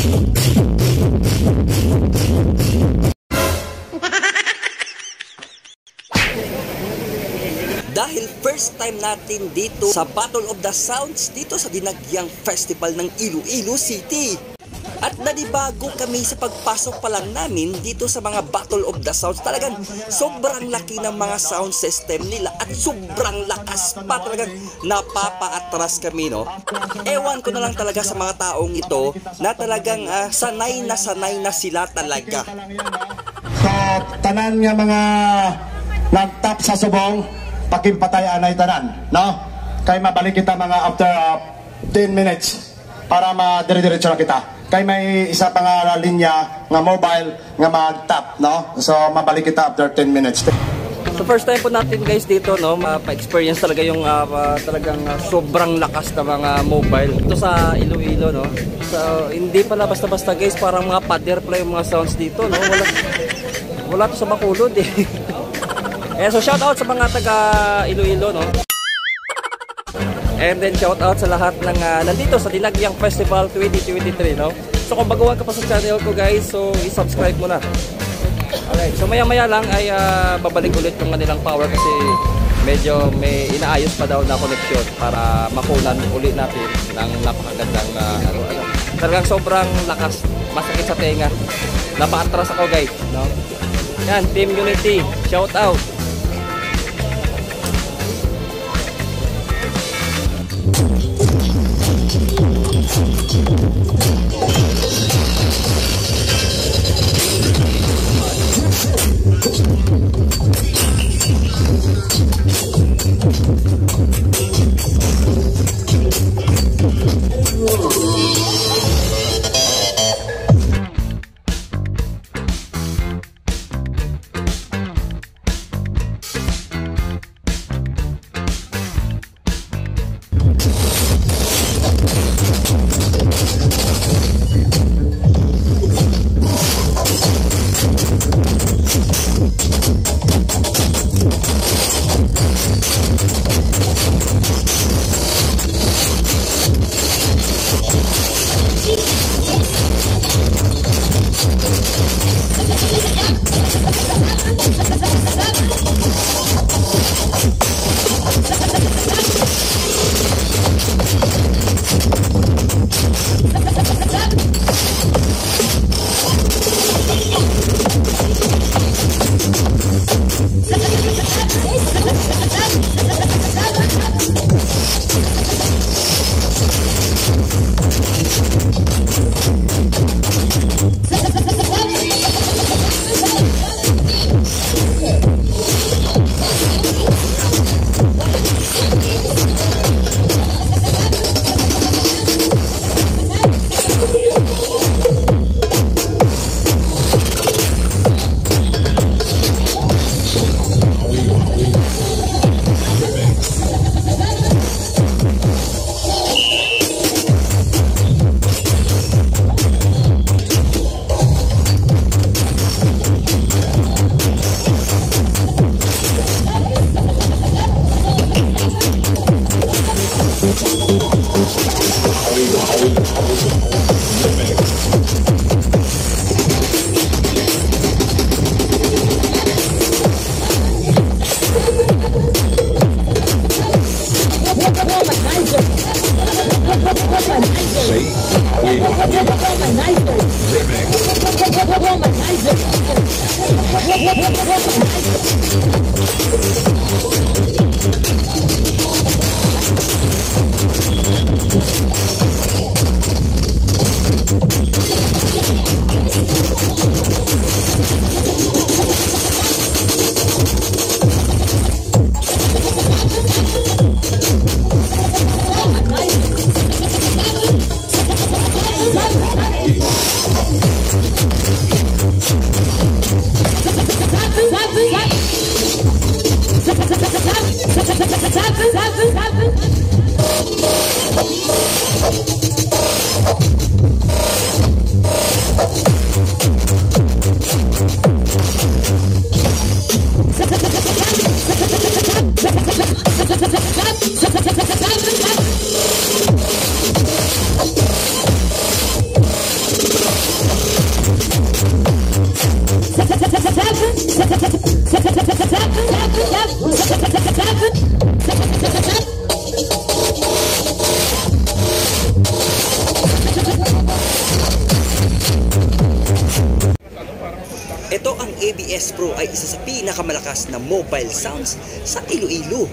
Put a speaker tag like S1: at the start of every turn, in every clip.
S1: Dahil first time natin dito sa Battle of the Sounds dito sa Dinagyang Festival ng Iloilo City. At nanibago kami sa pagpasok pa lang namin dito sa mga Battle of the Sounds. Talagang sobrang laki ng mga sound system nila at sobrang lakas pa. Talagang napapaatras kami, no? Ewan ko na lang talaga sa mga taong ito na talagang sanay na sila talaga.
S2: So, tanan nga mga nagtap sa subong, pakimpatay anay tanan, no? Kay mabalik kita mga after 10 minutes para madire-diretso na kita. Kay may isa pa nga linya nga mobile nga mag-tap, no? So mabalik kita after 10 minutes.
S1: So first time po natin guys dito, no, ma-experience talaga yung talagang sobrang lakas na mga mobile ito sa Iloilo, no. So hindi pala basta-basta guys, parang mga butterfly yung mga sounds dito, no. Wala to sa Bacolod eh. Eh, so shout out sa mga taga Iloilo, no. And then shout out sa lahat ng nandito sa Dinagyang Festival 2023, no. So kung baguhan ka pa sa channel ko guys, so i-subscribe mo na. Alright, so maya-maya lang ay babalik ulit yung kanilang power kasi medyo may inaayos pa daw na connection para makunan ulit natin ng napakagandang talagang sobrang lakas, masakit sa tenga. Napaatras ako guys, no. Yan, Team Unity, shout out. Ito ang ABS Pro ay isa sa pinakamalakas na mobile sounds sa Iloilo.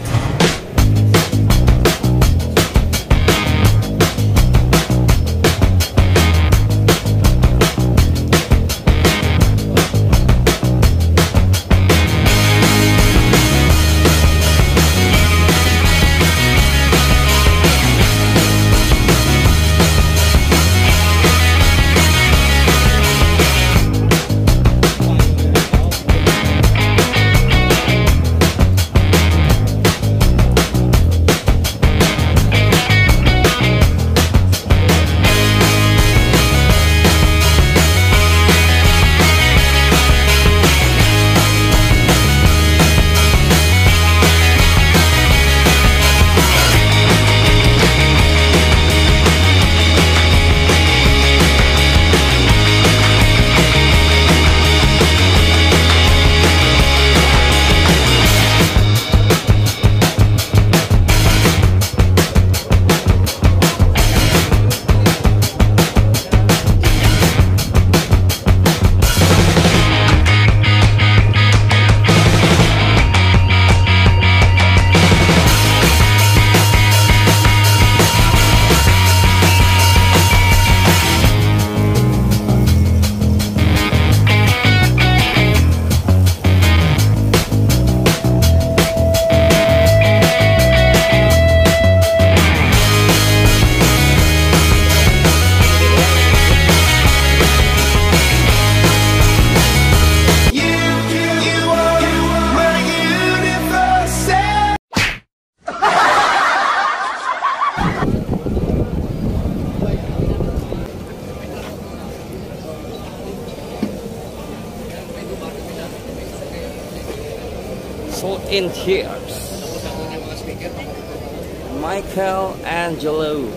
S3: Salt in Tears, Michelangelo.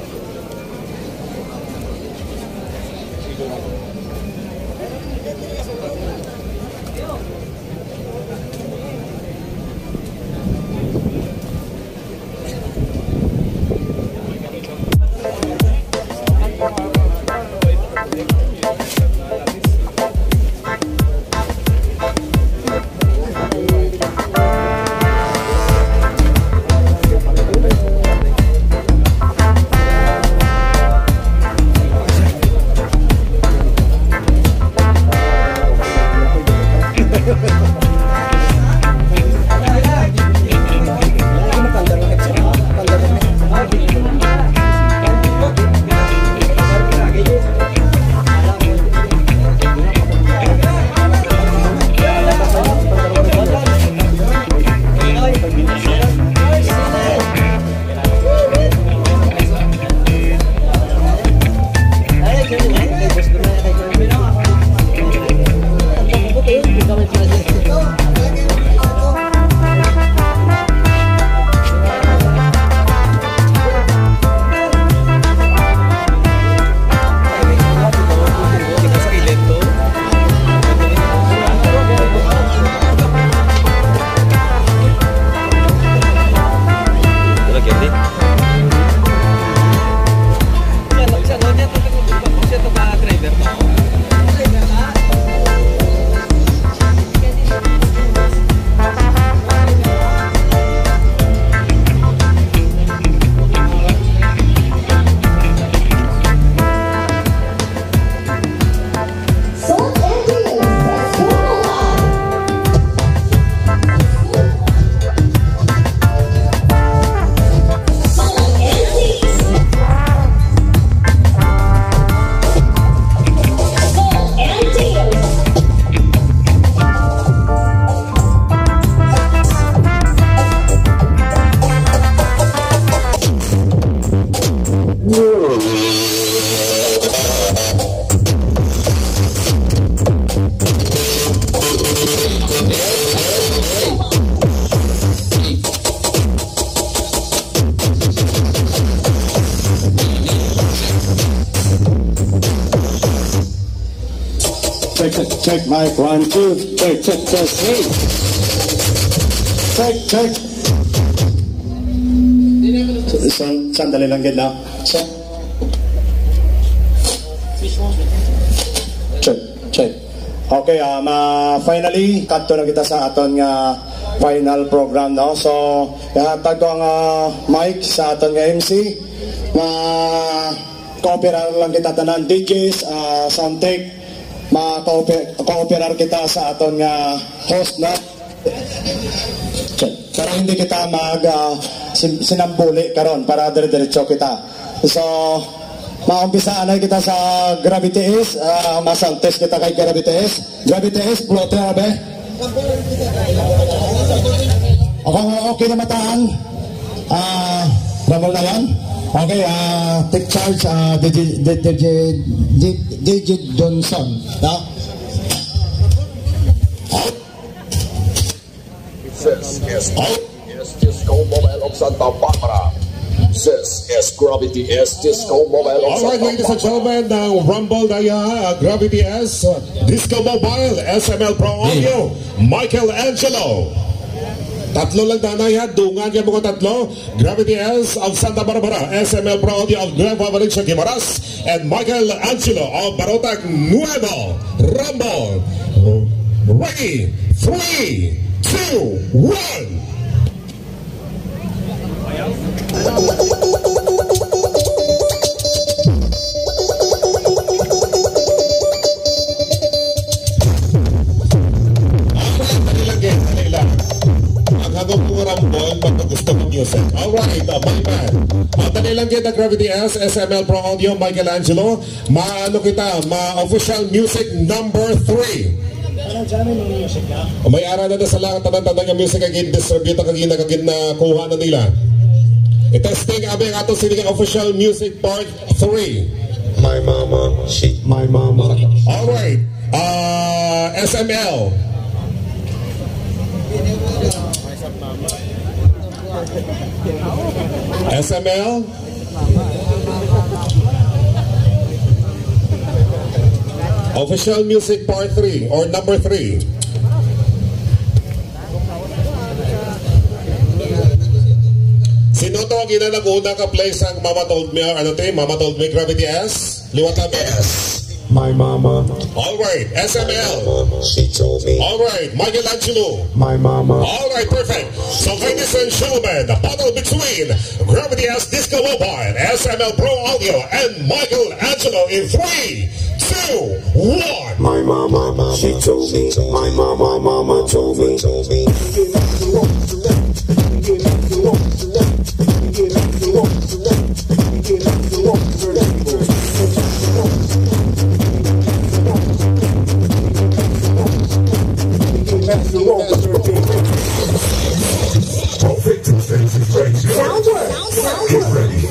S2: Check mic 1 2 check hey check sandali lang gid na check Okay, finally, kadto na kita sa aton nga final program, no? So, ihatag ko ang mic sa aton nga MC nga kooperar lang kita tanan DJs, sound tech, kooperar kita sa aton nga host, no? Para hindi kita sinambuli karon para dire-diretso kita. So, maumpisaan na kita sa Gravity S, masang test kita kay Gravity S. Gravity S, plotter be. Okay na mataan. Ramol na yan. Okay, take charge, DJ Johnson. No?
S4: This is Disco Mobile of Santa Barbara. This is Gravity S Disco Mobile of
S5: Alright, ladies and gentlemen, ng Rumble na Gravity S Disco Mobile, SML Pro Audio, Michael Angelo. Tatlo lang na yan, dungan yan mga tatlo. Gravity S of Santa Barbara, SML Pro Audio of Nueva Valencia, Guimaras, and Michael Angelo of Barotac, Nuevo. Rumble. Ready, 3, 2, 1. Alright, my man. Dali lang kita Gravity S, SML Pro Audio, Michael Angelo. Maano kita, ma-official music number 3. May ara na sa lahat tanang yung music agin distribute agin na kuha na nila. I-testing abing ato sila official music part 3.
S4: My mama, my mama.
S5: Alright, SML. SML. Official music part 3 or number 3. Sino to ang ginanaguna ka place ang Mama Told Me, Mama Told Me Gravity S? Liwat lang.
S4: My mama.
S5: Alright, SML.
S4: She told me.
S5: Alright, Michael Angelo.
S4: My mama.
S5: Alright, perfect. So ladies and gentlemen, the battle between Gravity S Disco Mobile, SML Pro Audio, and Michael Angelo in 3, 2, 1.
S4: My mama, she told me. My mama told me. Get ready.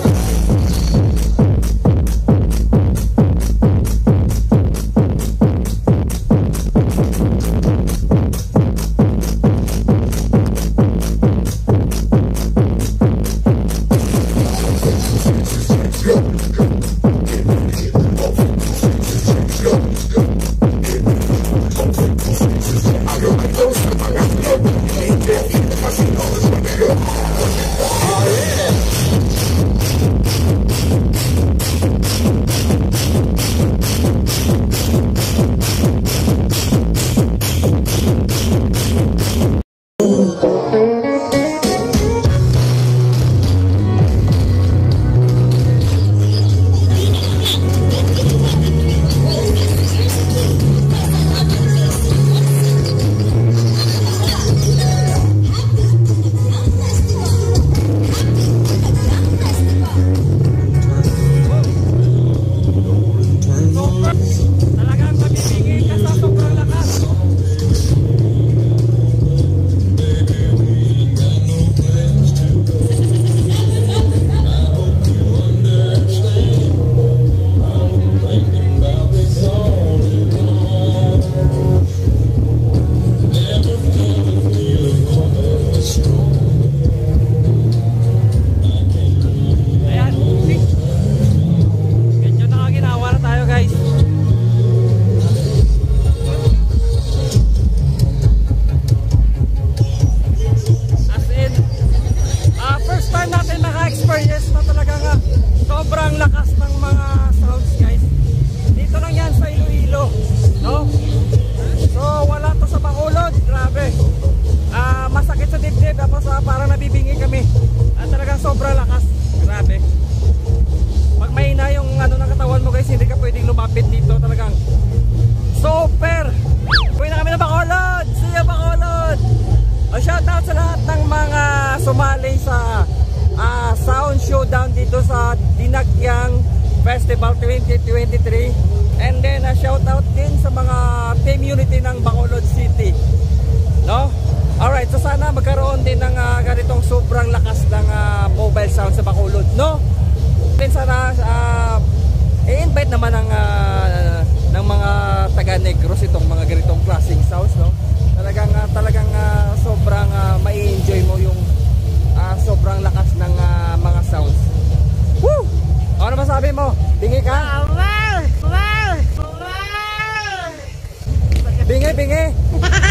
S3: dito talagang super. Uwi na kami ng Bacolod. See you Bacolod. Shoutout sa lahat ng mga sumali sa sound showdown dito sa Dinagyang Festival 2023. And then shoutout din sa mga team unity ng Bacolod City. No? Alright, so sana magkaroon din ng ganitong sobrang lakas ng mobile sound sa Bacolod, no? Then sana i-invite naman ng mga taga Negros itong mga ganitong klaseng sounds, no? Talagang sobrang mai-enjoy mo yung sobrang lakas ng mga sounds. Woo! Ano masabi mo? Bingi ka? Bingi!